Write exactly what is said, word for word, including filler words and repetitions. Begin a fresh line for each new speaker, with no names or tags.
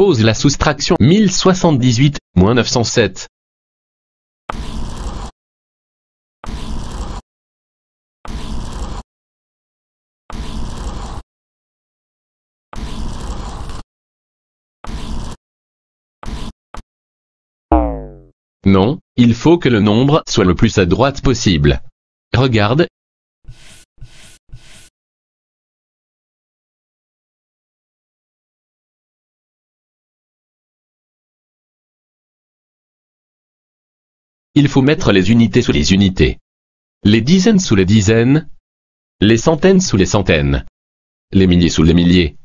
Pose la soustraction mille soixante-dix-huit moins neuf cent sept. Non, il faut que le nombre soit le plus à droite possible. Regarde. Il faut mettre les unités sous les unités. Les dizaines sous les dizaines. Les centaines sous les centaines. Les milliers sous les milliers.